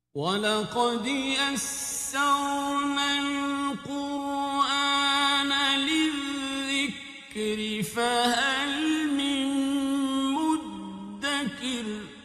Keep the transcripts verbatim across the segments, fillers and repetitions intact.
وَلَقَدْ يَسَّرْنَا الْقُرْآنَ لِلذِّكْرِ فَهَلْ مِن مُدَّكِرٍ۔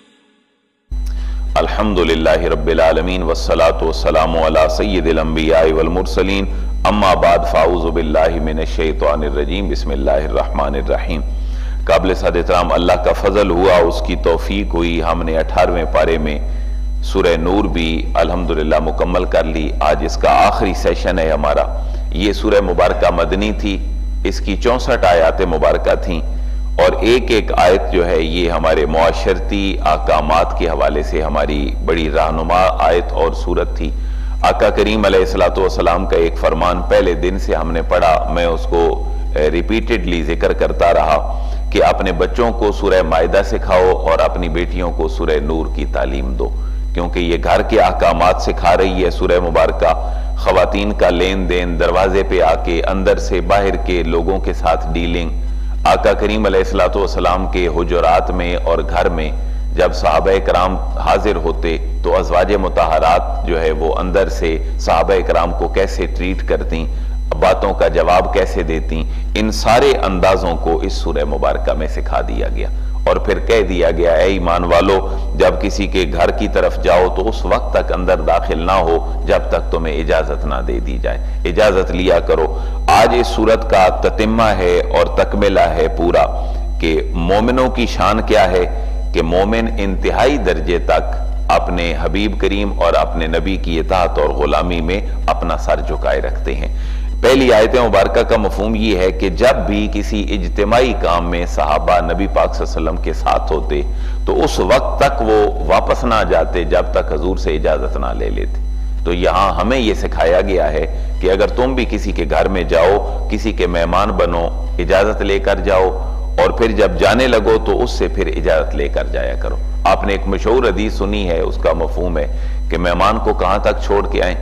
الحمدللہ رب العالمین والصلاة والسلام علی سید الانبیاء والمرسلین، اما بعد فاعوذ باللہ من الشیطان الرجیم، بسم اللہ الرحمن الرحیم۔ قابل صد احترام اللہ کا فضل ہوا، اس کی توفیق ہوئی، ہم نے اٹھارہویں پارے میں سورہ نور بھی الحمدللہ مکمل کر لی۔ آج اس کا آخری سیشن ہے ہمارا۔ یہ سورہ مبارکہ مدنی تھی، اس کی چونسٹھ آیات مبارکہ تھیں، اور ایک ایک آیت جو ہے یہ ہمارے معاشرتی احکامات کے حوالے سے ہماری بڑی رہنما آیت اور صورت تھی۔ آقا کریم علیہ السلام کا ایک فرمان پہلے دن سے ہم نے پڑھا، میں اس کو ریپیٹڈلی ذکر کرتا رہا کہ اپنے بچوں کو سورہ مائدہ سکھاؤ اور اپنی بیٹیوں کو سورہ نور کی تعلیم دو، کیونکہ یہ گھر کے احکامات سکھا رہی ہے سورہ مبارکہ۔ خواتین کا لین دین، دروازے پہ آ کے اندر سے باہر کے لوگوں کے ساتھ ڈیلنگ، آقا کریم علیہ السلام کے حجرات میں اور گھر میں جب صحابہ کرام حاضر ہوتے تو ازواج مطہرات جو ہے وہ اندر سے صحابہ کرام کو کیسے ٹریٹ کرتی، باتوں کا جواب کیسے دیتی، ان سارے اندازوں کو اس سورہ مبارکہ میں سکھا دیا گیا۔ اور پھر کہہ دیا گیا، اے ایمان والو، جب کسی کے گھر کی طرف جاؤ تو اس وقت تک اندر داخل نہ ہو جب تک تمہیں اجازت نہ دے دی جائے، اجازت لیا کرو۔ آج اس سورت کا تتمہ ہے اور تکملہ ہے پورا کہ مومنوں کی شان کیا ہے، کہ مومن انتہائی درجے تک اپنے حبیب کریم اور اپنے نبی کی اطاعت اور غلامی میں اپنا سر جھکائے رکھتے ہیں۔ پہلی آیت مبارکہ کا مفہوم یہ ہے کہ جب بھی کسی اجتماعی کام میں صحابہ نبی پاک صلی اللہ علیہ وسلم کے ساتھ ہوتے تو اس وقت تک وہ واپس نہ جاتے جب تک حضور سے اجازت نہ لے لیتے۔ تو یہاں ہمیں یہ سکھایا گیا ہے کہ اگر تم بھی کسی کے گھر میں جاؤ، کسی کے مہمان بنو، اجازت لے کر جاؤ، اور پھر جب جانے لگو تو اس سے پھر اجازت لے کر جایا کرو۔ آپ نے ایک مشہور حدیث سنی ہے، اس کا مفہوم ہے کہ مہمان کو کہاں تک چھوڑ کے آئیں؟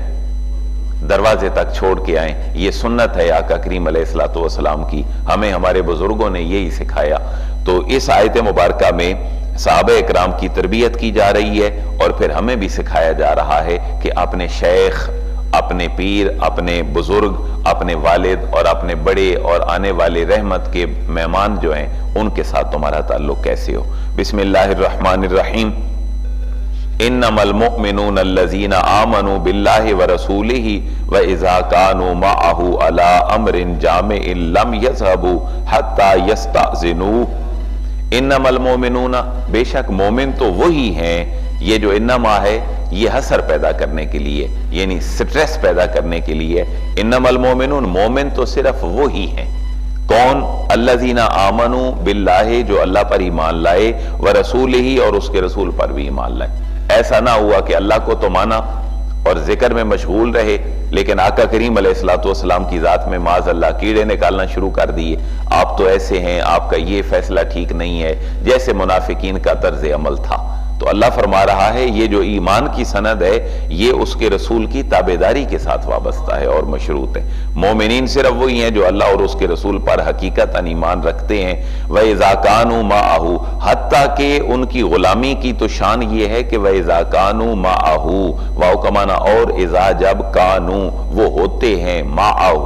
دروازے تک چھوڑ کے آئیں۔ یہ سنت ہے آقا کریم علیہ السلام کی، ہمیں ہمارے بزرگوں نے یہی سکھایا۔ تو اس آیت مبارکہ میں صحابہ اکرام کی تربیت کی جا رہی ہے، اور پھر ہمیں بھی سکھایا جا رہا ہے کہ اپنے شیخ، اپنے پیر، اپنے بزرگ، اپنے والد اور اپنے بڑے اور آنے والے رحمت کے مہمان جو ہیں ان کے ساتھ تمہارا تعلق کیسے ہو۔ بسم اللہ الرحمن الرحیم۔ انما المؤمنون الذین آمنوا باللہ ورسولہ واذا كانوا معه على امر جامع لم يذهبوا حتى يستأذنوه۔ انما المؤمنون، بے شک مومن تو وہی ہیں، یہ جو انما ہے یہ حسر پیدا کرنے کے لیے، یعنی سٹریس پیدا کرنے کے لیے۔ انما المؤمنون، مومن تو صرف وہی ہیں۔ کون؟ الذین آمنوا باللہ، جو اللہ پر ایمان لائے، ورسولہ، اور اس کے رسول پر بھی ایمان لائے۔ ایسا نہ ہوا کہ اللہ کو تو مانا اور ذکر میں مشغول رہے، لیکن آقا کریم علیہ السلام کی ذات میں معاذ اللہ کیڑے نکالنا شروع کر دیے۔ آپ تو ایسے ہیں، آپ کا یہ فیصلہ ٹھیک نہیں ہے، جیسے منافقین کا طرز عمل تھا۔ تو اللہ فرما رہا ہے یہ جو ایمان کی سند ہے یہ اس کے رسول کی تابعداری کے ساتھ وابستہ ہے اور مشروط ہے۔ مومنین صرف وہی ہیں جو اللہ اور اس کے رسول پر حقیقتاً ایمان رکھتے ہیں۔ وَإِذَا كَانُوا مَعَهُ، حتیٰ کہ ان کی غلامی کی تو شان یہ ہے کہ وَإِذَا كَانُوا مَعَهُ، واو کا معنی اور، اذا جب کانو وہ ہوتے ہیں، مَعَهُ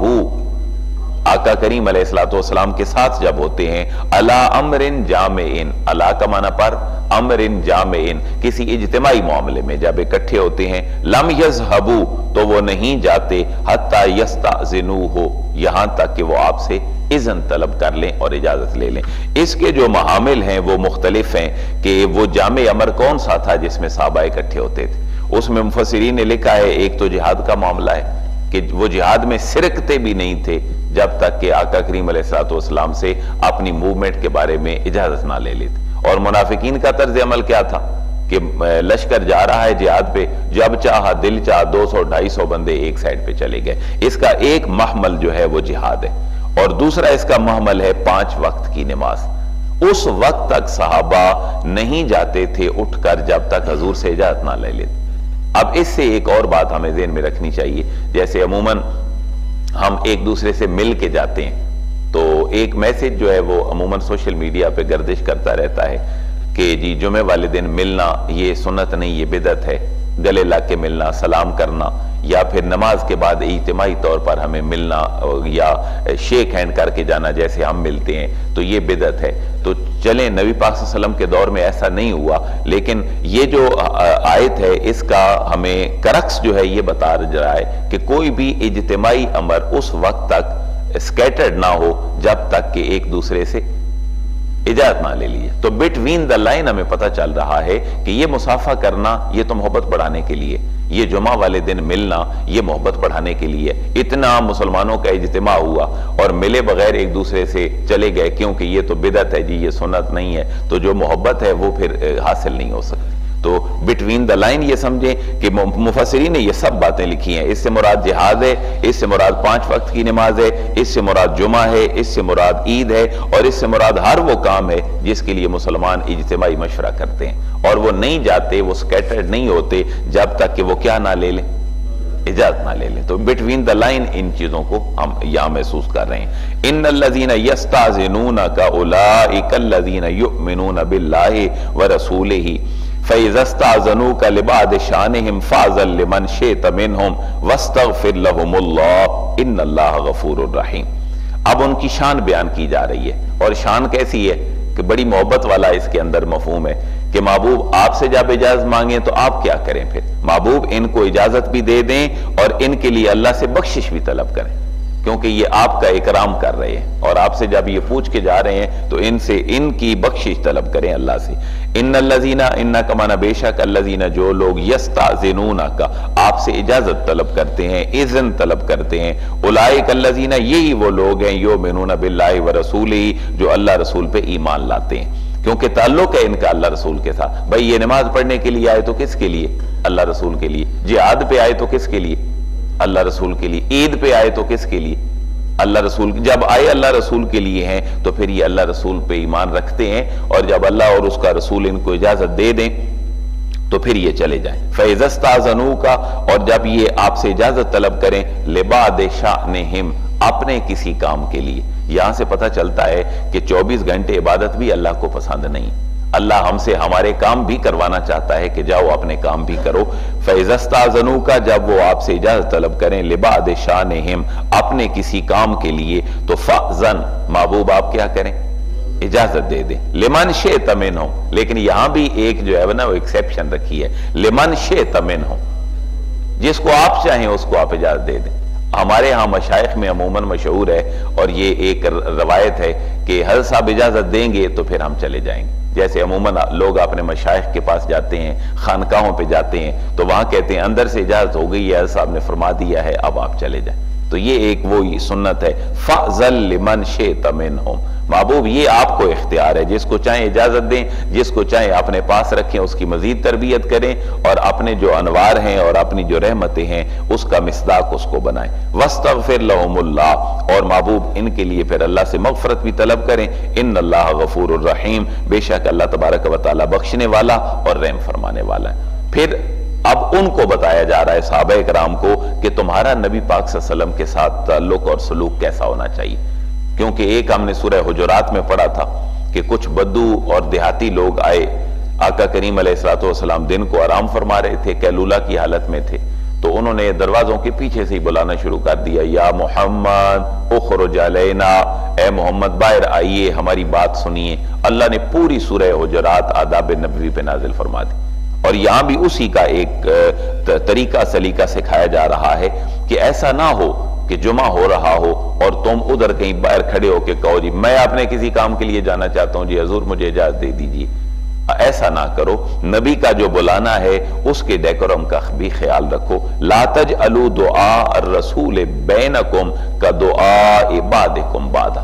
آقا کریم علیہ السلام کے ساتھ جب ہوتے ہیں، عَلَىٰ أَمْرٍ جَامِعٍ، عَلَىٰ کا معنی پر، امر جامع، کسی اجتماعی معاملے میں جب اکٹھے ہوتے ہیں، لم یذهبوا، تو وہ نہیں جاتے، حتی یستأذنوہ، یہاں تک کہ وہ آپ سے اذن طلب کر لیں اور اجازت لے لیں۔ اس کے جو معامل ہیں وہ مختلف ہیں کہ وہ جامع امر کون سا تھا جس میں صحابہ اکٹھے ہوتے تھے۔ اس میں مفسرین نے لکھا ہے ایک تو جہاد کا معاملہ ہے کہ وہ جہاد میں سرکتے بھی نہیں تھے جب تک کہ آقا کریم علیہ السلام سے اپنی موومنٹ کے بارے میں اجازت نہ لے لیتے۔ اور منافقین کا طرز عمل کیا تھا کہ لشکر جا رہا ہے جہاد پہ، جب چاہا دل چاہا دو سو ڈھائی سو بندے ایک سائڈ پہ چلے گئے۔ اس کا ایک محمل جو ہے وہ جہاد ہے، اور دوسرا اس کا محمل ہے پانچ وقت کی نماز۔ اس وقت تک صحابہ نہیں جاتے تھے اٹھ کر جب تک حضور سے اجازت نہ لے لیتے۔ اب اس سے ایک اور بات ہمیں ذہن میں رکھنی چاہیے، جیسے عموماً ہم ایک دوسرے سے مل کے جاتے ہیں تو ایک میسج جو ہے وہ عموماً سوشل میڈیا پہ گردش کرتا رہتا ہے کہ جی جمعہ والے دن ملنا یہ سنت نہیں، یہ بدعت ہے۔ گلے لگ کے ملنا، سلام کرنا، یا پھر نماز کے بعد اجتماعی طور پر ہمیں ملنا یا شیک ہینڈ کر کے جانا جیسے ہم ملتے ہیں، تو یہ بدعت ہے۔ تو چلیں نبی پاک صلی اللہ علیہ وسلم کے دور میں ایسا نہیں ہوا، لیکن یہ جو آیت ہے اس کا ہمیں کرکس جو ہے یہ بتا رہا ہے کہ کوئی بھی اجتماعی امر اس وقت تک سکیٹرڈ نہ ہو جب تک کہ ایک دوسرے سے اجازت نہ لے لیے۔ تو بٹوین دا لائن ہمیں پتہ چل رہا ہے کہ یہ مصافحہ کرنا یہ تو محبت بڑھانے کے لیے، یہ جمعہ والے دن ملنا یہ محبت بڑھانے کے لیے۔ اتنا مسلمانوں کا اجتماع ہوا اور ملے بغیر ایک دوسرے سے چلے گئے کیونکہ یہ تو بدعت ہے جی، یہ سنت نہیں ہے، تو جو محبت ہے وہ پھر حاصل نہیں ہو سکتی۔ تو بٹوین دا لائن یہ سمجھیں کہ مفسرین نے یہ سب باتیں لکھی ہیں۔ اس سے مراد جہاد ہے، اس سے مراد پانچ وقت کی نماز ہے، اس سے مراد جمعہ ہے، اس سے مراد عید ہے، اور اس سے مراد ہر وہ کام ہے جس کے لیے مسلمان اجتماعی مشورہ کرتے ہیں، اور وہ نہیں جاتے، وہ سکیٹرڈ نہیں ہوتے جب تک کہ وہ کیا نہ لے لیں، اجازت نہ لے لیں۔ تو بٹوین دا لائن ان چیزوں کو ہم یہاں محسوس کر رہے ہیں۔ ان الذین یستاذنونک اولئک الذین یؤمنون باللہ ورسولہ فَإِذَا اسْتَأْذَنُوكَ لِبَعْضِ شَأْنِهِمْ فَأْذَن لِمَنْ شِئْتَ مِنْهُمْ وَاسْتَغْفِرْ لَهُمُ اللَّهُ إِنَّ اللَّهَ غَفُورٌ رَحِيمٌ۔ اب ان کی شان بیان کی جا رہی ہے، اور شان کیسی ہے کہ بڑی محبت والا اس کے اندر مفہوم ہے کہ محبوب آپ سے جب اجازت مانگیں تو آپ کیا کریں، پھر محبوب ان کو اجازت بھی دے دیں اور ان کے لیے اللہ سے بخشش بھی طلب کریں، کیونکہ یہ آپ کا اکرام کر رہے ہیں، اور آپ سے جب یہ پوچھ کے جا رہے ہیں تو ان سے ان کی بخشش طلب کریں اللہ سے۔ ان الذین انک مانا بے شک الذین جو لوگ یستاذنونک آپ سے اجازت طلب کرتے ہیں، اذن طلب کرتے ہیں، اولئک الذین یہی وہ لوگ ہیں یؤمنون باللہ ورسولہ جو اللہ رسول پہ ایمان لاتے ہیں، کیونکہ تعلق ہے ان کا اللہ رسول کے ساتھ۔ بھائی یہ نماز پڑھنے کے لیے آئے تو کس کے لیے؟ اللہ رسول کے لیے۔ جہاد پہ آئے تو کس کے لیے؟ اللہ رسول کے لیے۔ عید پہ آئے تو کس کے لیے؟ اللہ رسول۔ جب آئے اللہ رسول کے لیے ہیں تو پھر یہ اللہ رسول پہ ایمان رکھتے ہیں، اور جب اللہ اور اس کا رسول ان کو اجازت دے دیں تو پھر یہ چلے جائیں۔ فَإِذَا اسْتَأْذَنُوكَ اور جب یہ آپ سے اجازت طلب کریں لِبَعْضِ شَأْنِهِمْ اپنے کسی کام کے لیے۔ یہاں سے پتہ چلتا ہے کہ چوبیس گھنٹے عبادت بھی اللہ کو پسند نہیں، اللہ ہم سے ہمارے کام بھی کروانا چاہتا ہے کہ جاؤ اپنے کام بھی کرو۔ فَإِذَا اسْتَأْذَنُوكَ جب وہ آپ سے اجازت طلب کریں لِبَعْضِ شَأْنِهِمْ اپنے کسی کام کے لیے تو فَأْذَن محبوب آپ کیا کریں؟ اجازت دے دیں۔ لِمَنْ شِئْتَ مِنْهُمْ لیکن یہاں بھی ایک جو ہے نا وہ ایکسیپشن رکھی ہے، لِمَنْ شِئْتَ مِنْهُمْ جس کو آپ چاہیں اس کو آپ اجازت دے دیں۔ ہمارے ہاں مشائخ میں عموماً مشہور ہے، اور یہ ایک روایت ہے کہ حضرت صاحب اجازت دیں گے تو پھر ہم چلے جائیں گے۔ جیسے عموماً لوگ اپنے مشائخ کے پاس جاتے ہیں، خانقاہوں پہ جاتے ہیں، تو وہاں کہتے ہیں اندر سے اجازت ہو گئی ہے، حضرت صاحب نے فرما دیا ہے اب آپ چلے جائیں۔ تو یہ ایک وہی سنت ہے، فَأْذَن لِمَنْ شِئْتَ مِنْهُمْ محبوب یہ آپ کو اختیار ہے، جس کو چاہیں اجازت دیں، جس کو چاہیں اپنے پاس رکھیں، اس کی مزید تربیت کریں، اور اپنے جو انوار ہیں اور اپنی جو رحمتیں ہیں اس کا مصداق اس کو بنائیں۔ وَاسْتَغْفِرْ لَهُمُ اللَّهُ اور محبوب ان کے لیے پھر اللہ سے مغفرت بھی طلب کریں۔ ان اللہ غفور الرحیم بے شک اللہ تبارک و تعالی بخشنے والا اور رحم فرمانے والا ہے۔ پھر اب ان کو بتایا جا رہا ہے صحابہ اکرام کو کہ تمہارا نبی پاک صلی اللہ علیہ وسلم کے ساتھ تعلق اور سلوک کیسا ہونا چاہیے، کیونکہ ایک ہم نے سورہ حجرات میں پڑھا تھا کہ کچھ بدو اور دیہاتی لوگ آئے، آقا کریم علیہ الصلوۃ والسلام دن کو آرام فرما رہے تھے، قیلولہ کی حالت میں تھے، تو انہوں نے دروازوں کے پیچھے سے ہی بلانا شروع کر دیا، یا محمد اخرج علینا، اے محمد باہر آئیے ہماری بات سنیے۔ اللہ نے پوری سورہ حجرات آداب نبوی پہ نازل فرما دی، اور یہاں بھی اسی کا ایک طریقہ سلیقہ سکھایا جا رہا ہے کہ ایسا نہ ہو کہ جمعہ ہو رہا ہو اور تم ادھر کہیں باہر کھڑے ہو کے کہو جی میں اپنے کسی کام کے لیے جانا چاہتا ہوں، جی حضور مجھے اجازت دے دیجیے۔ ایسا نہ کرو، نبی کا جو بلانا ہے اس کے ڈیکورم کا بھی خیال رکھو۔ لا تجعلوا دعاء الرسول بینکم کدعاء بعضکم بعضا،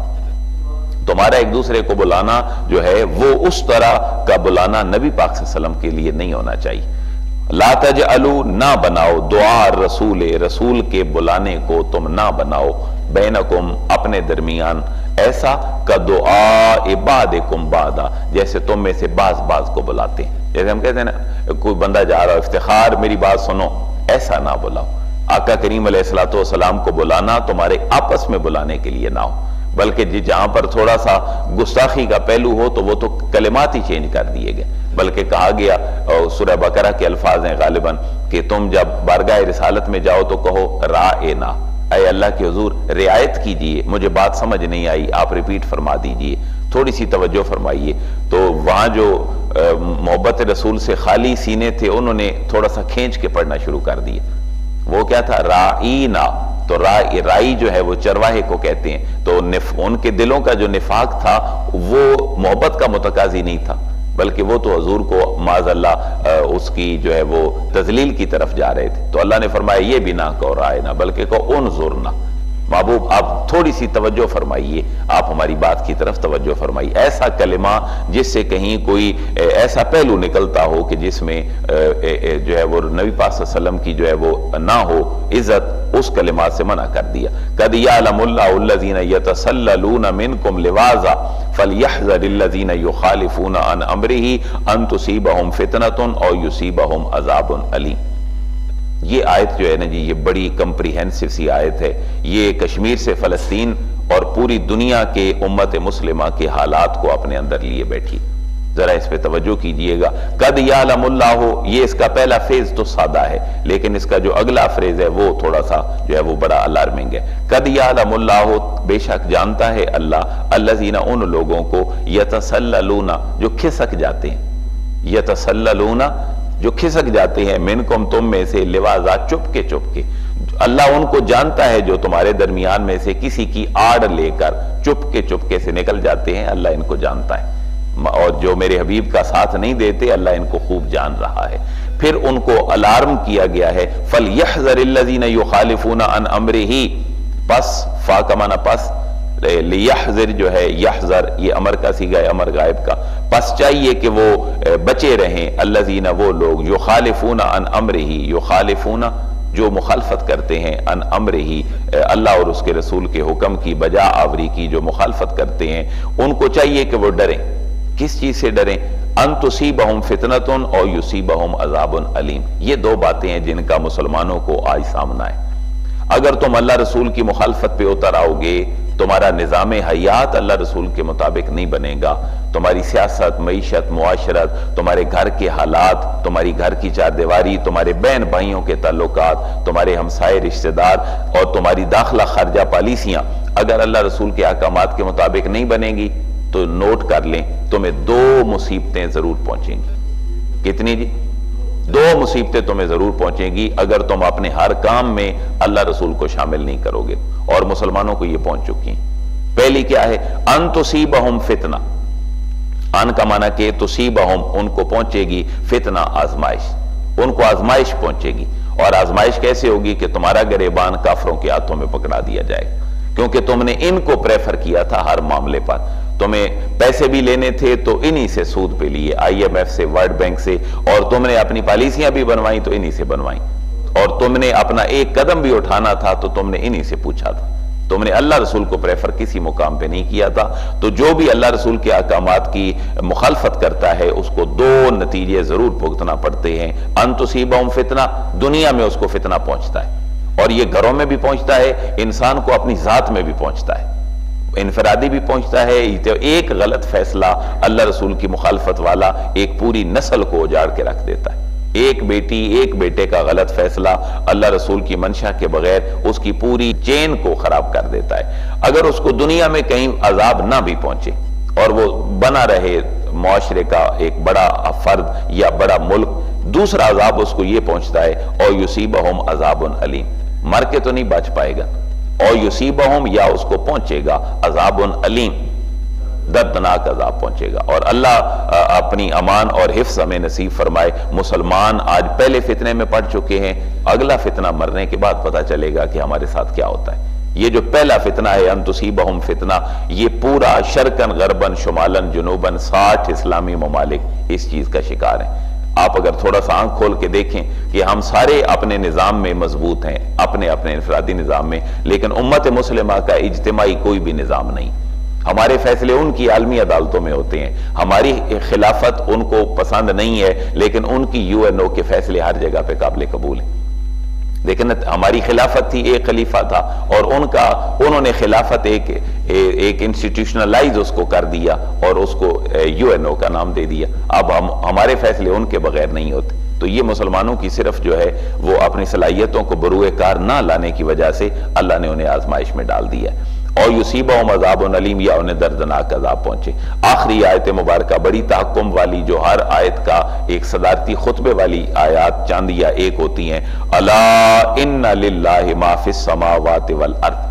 تمہارا ایک دوسرے کو بلانا جو ہے وہ اس طرح کا بلانا نبی پاک صلی اللہ علیہ وسلم کے لیے نہیں ہونا چاہیے۔ لا تجعلوا نہ بناؤ دعا رسول رسول کے بلانے کو تم نہ بناؤ بینکم اپنے درمیان ایسا کا دعا بعضکم بعضا جیسے تم میں سے بعض بعض کو بلاتے ہیں۔ جیسے ہم کہتے ہیں نا کوئی بندہ جا رہا ہے افتخار میری بات سنو، ایسا نہ بلاؤ۔ آقا کریم علیہ الصلوۃ والسلام کو بلانا تمہارے آپس میں بلانے کے لیے نہ ہو، بلکہ جہاں پر تھوڑا سا گستاخی کا پہلو ہو تو وہ تو کلمات ہی چینج کر دیے گئے، بلکہ کہا گیا سورہ بقرہ کے الفاظ ہیں غالباً کہ تم جب بارگاہ رسالت میں جاؤ تو کہو رائنا، اے اللہ کے حضور رعایت کیجئے، مجھے بات سمجھ نہیں آئی، آپ ریپیٹ فرما دیجئے، تھوڑی سی توجہ فرمائیے۔ تو وہاں جو محبت رسول سے خالی سینے تھے انہوں نے تھوڑا سا کھینچ کے پڑھنا شروع کر دیا۔ وہ کیا تھا؟ رائنا، تو رائی جو ہے وہ چرواہے کو کہتے ہیں، تو ان کے دلوں کا جو نفاق تھا وہ محبت کا متقاضی نہیں تھا، بلکہ وہ تو حضور کو معاذ اللہ اس کی جو ہے وہ تذلیل کی طرف جا رہے تھے۔ تو اللہ نے فرمایا یہ بھی نہ کہو رائنا، بلکہ کہو انظرنا، محبوب آپ تھوڑی سی توجہ فرمائیے، آپ ہماری بات کی طرف توجہ فرمائیے۔ ایسا کلمہ جس سے کہیں کوئی ایسا پہلو نکلتا ہو کہ جس میں جو ہے وہ نبی پاک صلی اللہ علیہ وسلم کی جو ہے وہ نہ ہو عزت، اس کلمات سے منع کر دیا۔ قد یعلم اللہ الذین یتسللون منکم لواذا فلیحذر الذین یخالفون عن امرہ ان تصیبہم فتنۃ او یصیبہم عذاب علیم۔ یہ آیت جو ہے نا جی یہ بڑی کمپریہنسو سی آیت ہے، یہ کشمیر سے فلسطین اور پوری دنیا کے امت مسلمہ کے حالات کو اپنے اندر لیے بیٹھی، ذرا اس پہ توجہ کیجئے گا۔ قد یعلم اللہ، یہ اس کا پہلا فیز تو سادہ ہے، لیکن اس کا جو اگلا فریز ہے وہ تھوڑا سا جو ہے وہ بڑا الارمنگ ہے۔ قد یعلم اللہ، بے شک جانتا ہے اللہ، الذین ان لوگوں کو یتسللون جو کھسک جاتے ہیں، یتسللون جو کھسک جاتے ہیں، منکم تم میں سے، لواذا چپ کے چپ کے، اللہ ان کو جانتا ہے جو تمہارے درمیان میں سے کسی کی آڑ لے کر چپ کے چپ کے سے نکل جاتے ہیں، اللہ ان کو جانتا ہے، اور جو میرے حبیب کا ساتھ نہیں دیتے اللہ ان کو خوب جان رہا ہے۔ پھر ان کو الارم کیا گیا ہے، فَلْيَحْذَرِ الَّذِينَ يُخَالِفُونَ عَنْ أَمْرِهِ، پس فا کا معنی پس، لیحذر جو ہے یحذر یہ امر کا صیغہ ہے، امر غائب کا، پس چاہیے کہ وہ بچے رہیں، الذین وہ لوگ، یخالفون عن امرہ، یخالفون جو مخالفت کرتے ہیں، عن امرہ اللہ اور اس کے رسول کے حکم کی بجا آوری کی جو مخالفت کرتے ہیں، ان کو چاہیے کہ وہ ڈریں۔ کس چیز سے ڈریں؟ ان تصیبہم فتنۃ او یصیبہم عذاب علیم۔ یہ دو باتیں ہیں جن کا مسلمانوں کو آج سامنا ہے۔ اگر تم اللہ رسول کی مخالفت پہ اتر آؤ گے، تمہارا نظام حیات اللہ رسول کے مطابق نہیں بنے گا، تمہاری سیاست، معیشت، معاشرت، تمہارے گھر کے حالات، تمہاری گھر کی چار دیواری، تمہارے بہن بھائیوں کے تعلقات، تمہارے ہمسائے رشتہ دار اور تمہاری داخلہ خارجہ پالیسیاں اگر اللہ رسول کے احکامات کے مطابق نہیں بنے گی تو نوٹ کر لیں تمہیں دو مصیبتیں ضرور پہنچیں گی۔ کتنی جی؟ دو مصیبتیں تمہیں ضرور پہنچیں گی اگر تم اپنے ہر کام میں اللہ رسول کو شامل نہیں کرو گے، اور مسلمانوں کو یہ پہنچ چکی ہیں۔ پہلی کیا ہے؟ ان تصیبہم فتنہ، ان کا معنی کہ تصیبہم ان کو پہنچے گی فتنہ آزمائش، ان کو آزمائش پہنچے گی، اور آزمائش کیسے ہوگی کہ تمہارا گریبان کافروں کے ہاتھوں میں پکڑا دیا جائے گا، کیونکہ تم نے ان کو پریفر کیا تھا ہر معاملے پر، تمہیں پیسے بھی لینے تھے تو انہی سے سود پہ لیے، آئی ایم ایف سے، ورلڈ بینک سے، اور تم نے اپنی پالیسیاں بھی بنوائیں تو انہی سے بنوائیں، اور تم نے اپنا ایک قدم بھی اٹھانا تھا تو تم نے انہی سے پوچھا تھا، تم نے اللہ رسول کو پریفر کسی مقام پہ نہیں کیا تھا۔ تو جو بھی اللہ رسول کے احکامات کی مخالفت کرتا ہے اس کو دو نتیجے ضرور بھگتنا پڑتے ہیں۔ ان تصیبہم فتنہ، دنیا میں اس کو فتنہ پہنچتا ہے، اور یہ گھروں میں بھی پہنچتا ہے، انسان کو اپنی ذات میں بھی پہنچتا ہے، انفرادی بھی پہنچتا ہے۔ ایک غلط فیصلہ اللہ رسول کی مخالفت والا ایک پوری نسل کو اجاڑ کے رکھ دیتا ہے، ایک بیٹی ایک بیٹے کا غلط فیصلہ اللہ رسول کی منشا کے بغیر اس کی پوری چین کو خراب کر دیتا ہے۔ اگر اس کو دنیا میں کہیں عذاب نہ بھی پہنچے اور وہ بنا رہے معاشرے کا ایک بڑا فرد یا بڑا ملک، دوسرا عذاب اس کو یہ پہنچتا ہے، اور یصیبہم عذاب علیم، مر کے تو نہیں بچ پائے گا، اور یصیبہم یا اس کو پہنچے گا عذاب علیم، دردناک عذاب پہنچے گا۔ اور اللہ اپنی امان اور حفظ ہمیں نصیب فرمائے۔ مسلمان آج پہلے فتنے میں پڑ چکے ہیں، اگلا فتنہ مرنے کے بعد پتہ چلے گا کہ ہمارے ساتھ کیا ہوتا ہے۔ یہ جو پہلا فتنہ ہے ان تصیبہم فتنہ، یہ پورا شرقن غربن شمالن جنوبن ساٹھ اسلامی ممالک اس چیز کا شکار ہیں۔ آپ اگر تھوڑا سا آنکھ کھول کے دیکھیں کہ ہم سارے اپنے نظام میں مضبوط ہیں، اپنے اپنے انفرادی نظام میں، لیکن امت مسلمہ کا اجتماعی کوئی بھی نظام نہیں۔ ہمارے فیصلے ان کی عالمی عدالتوں میں ہوتے ہیں، ہماری خلافت ان کو پسند نہیں ہے، لیکن ان کی یو این او کے فیصلے ہر جگہ پہ قابل قبول ہیں۔ لیکن ہماری خلافت تھی، ایک خلیفہ تھا، اور ان کا انہوں نے خلافت ایک ایک انسٹیٹیوشنلائز اس کو کر دیا اور اس کو یو این او کا نام دے دیا. اب ہم ہمارے فیصلے ان کے بغیر نہیں ہوتے. تو یہ مسلمانوں کی صرف جو ہے وہ اپنی صلاحیتوں کو بروئے کار نہ لانے کی وجہ سے اللہ نے انہیں آزمائش میں ڈال دیا ہے. اور یصیبہم عذاب علیم، یا انہیں دردناک عذاب پہنچے. آخری آیت مبارکہ بڑی تحکم والی، جو ہر آیت کا ایک صدارتی خطبے والی آیات چاند یا ایک ہوتی ہیں. الا ان للہ ما فی السماوات والارض،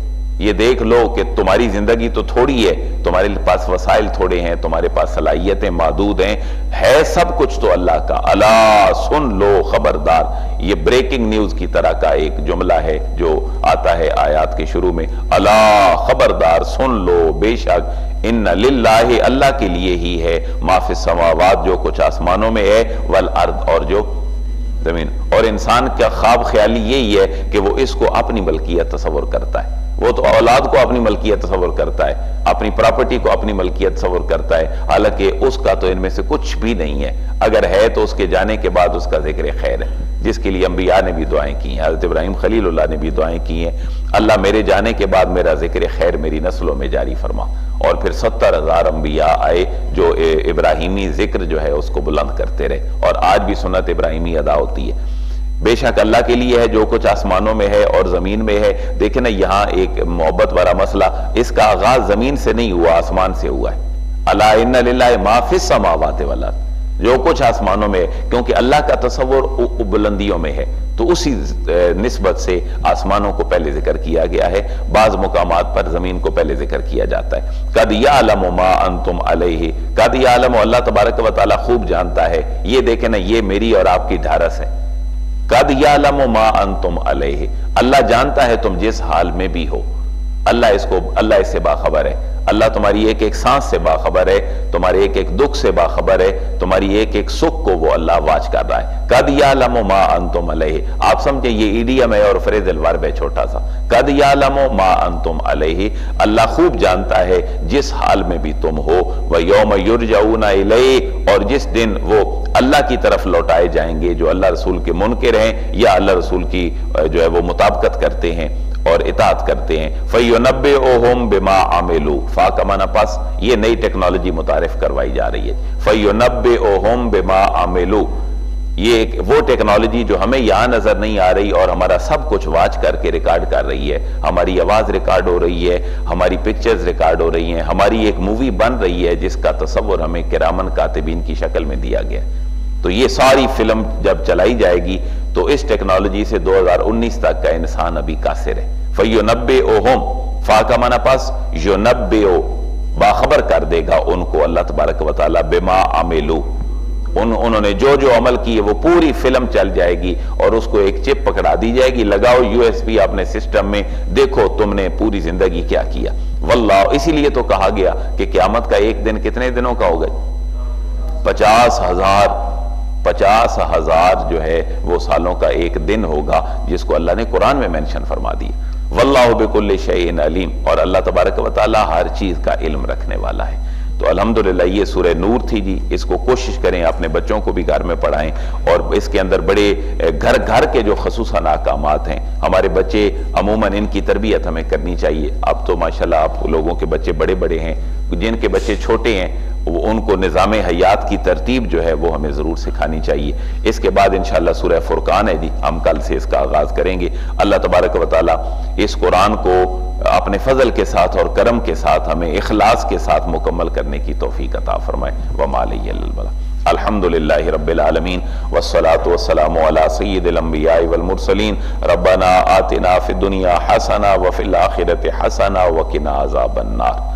یہ دیکھ لو کہ تمہاری زندگی تو تھوڑی ہے، تمہارے پاس وسائل تھوڑے ہیں، تمہارے پاس صلاحیتیں محدود ہیں، ہے سب کچھ تو اللہ کا. الا سن لو، خبردار. یہ بریکنگ نیوز کی طرح کا ایک جملہ ہے جو آتا ہے آیات کے شروع میں. الا خبردار، سن لو، بے شک ان للہ، اللہ کے لیے ہی ہے، ما فی السماوات، جو کچھ آسمانوں میں ہے، والارض، اور جو زمین. اور انسان کا خواب خیالی یہی ہے کہ وہ اس کو اپنی ملکیت تصور کرتا ہے. وہ تو اولاد کو اپنی ملکیت تصور کرتا ہے، اپنی پراپرٹی کو اپنی ملکیت تصور کرتا ہے، حالانکہ اس کا تو ان میں سے کچھ بھی نہیں ہے. اگر ہے تو اس کے جانے کے بعد اس کا ذکر خیر ہے، جس کے لیے انبیاء نے بھی دعائیں کی ہیں. حضرت ابراہیم خلیل اللہ نے بھی دعائیں کی ہیں، اللہ میرے جانے کے بعد میرا ذکر خیر میری نسلوں میں جاری فرما. اور پھر ستر ہزار انبیاء آئے جو ابراہیمی ذکر جو ہے اس کو بلند کرتے رہے، اور آج بھی سنت ابراہیمی ادا ہوتی ہے. بے شک اللہ کے لیے ہے جو کچھ آسمانوں میں ہے اور زمین میں ہے. دیکھیں نا، یہاں ایک محبت والا مسئلہ، اس کا آغاز زمین سے نہیں ہوا، آسمان سے ہوا ہے. الا ان للہ ما فی السماوات والارض، جو کچھ آسمانوں میں ہے، کیونکہ اللہ کا تصور بلندیوں میں ہے، تو اسی نسبت سے آسمانوں کو پہلے ذکر کیا گیا ہے. بعض مقامات پر زمین کو پہلے ذکر کیا جاتا ہے. قد یعلم ما انتم علیہ، قد یعلم، اللہ تبارک و تعالی خوب جانتا ہے. یہ دیکھیں نا، یہ میری اور آپ کی ڈھارس ہے. قد یعلم ما انتم علیہ، اللہ جانتا ہے تم جس حال میں بھی ہو. اللہ اس کو اللہ اس سے باخبر ہے. اللہ تمہاری ایک ایک سانس سے باخبر ہے، تمہارے ایک ایک دکھ سے باخبر ہے، تمہاری ایک ایک سکھ کو وہ اللہ واچ کر رہا ہے. قد یعلم ما انتم علیہ، آپ سمجھے یہ ایڈیم ہے اور فریز الورب ہے چھوٹا سا. قد یعلم ما انتم علیہ، اللہ خوب جانتا ہے جس حال میں بھی تم ہو. ویوم یرجعون الیہ، اور جس دن وہ اللہ کی طرف لوٹائے جائیں گے جو اللہ رسول کے منکر ہیں یا اللہ رسول کی جو ہے وہ مطابقت کرتے ہیں اور اطاعت کرتے ہیں. فَيُنَبِّئُهُمْ بِمَا عَمِلُوا، فا کا معنی پس، یہ نئی ٹیکنالوجی متعارف کروائی جا رہی ہے. فَيُنَبِّئُهُمْ بِمَا عَمِلُوا، یہ ایک وہ ٹیکنالوجی جو ہمیں یہاں نظر نہیں آ رہی اور ہمارا سب کچھ واچ کر کے ریکارڈ کر رہی ہے. ہماری آواز ریکارڈ ہو رہی ہے، ہماری پکچرز ریکارڈ ہو رہی ہیں، ہماری ایک مووی بن رہی ہے جس کا تصور ہمیں کرامن کاتبین کی شکل میں دیا گیا. تو یہ ساری فلم جب چلائی جائے گی تو اس ٹیکنالوجی سے دو ہزار انیس تک کا انسان ابھی قاصر ہے. فَيُنَبِّئُهُمْ، فا کا معنی پس، یُنَبِّئُ، باخبر کر دے گا ان کو اللہ تبارک و تعالی، بما عملو، ان انہوں نے جو جو عمل کیے وہ پوری فلم چل جائے گی اور اس کو ایک چپ پکڑا دی جائے گی. لگاؤ یو ایس بی اپنے سسٹم میں، دیکھو تم نے پوری زندگی کیا کیا. واللہ، اسی لیے تو کہا گیا کہ قیامت کا ایک دن کتنے دنوں کا ہوگا؟ پچاس ہزار پچاس ہزار جو ہے وہ سالوں کا ایک دن ہوگا، جس کو اللہ نے قرآن میں مینشن فرما دی. واللہ بکل شیء علیم، اور اللہ تبارک و تعالی ہر چیز کا علم رکھنے والا ہے. تو الحمدللہ یہ سورہ نور تھی جی. اس کو کوشش کریں اپنے بچوں کو بھی گھر میں پڑھائیں، اور اس کے اندر بڑے گھر گھر کے جو خصوصاً احکامات ہیں، ہمارے بچے عموماً ان کی تربیت ہمیں کرنی چاہیے. اب تو ماشاءاللہ آپ لوگوں کے بچے بڑے بڑے ہیں، جن کے بچے چھوٹے ہیں وہ ان کو نظام حیات کی ترتیب جو ہے وہ ہمیں ضرور سکھانی چاہیے. اس کے بعد انشاءاللہ سورہ فرقان ہے جی، ہم کل سے اس کا آغاز کریں گے. اللہ تبارک و تعالی اس قرآن کو اپنے فضل کے ساتھ اور کرم کے ساتھ ہمیں اخلاص کے ساتھ مکمل کرنے کی توفیق عطا فرمائے. وما علیہ الا البلاغ. الحمدللہ رب العالمین، والصلاة والسلام علی سید الانبیاء والمرسلین. ربنا آتنا فی الدنیا حسنہ وفی الآخرۃ حسنہ وقنا عذاب النار.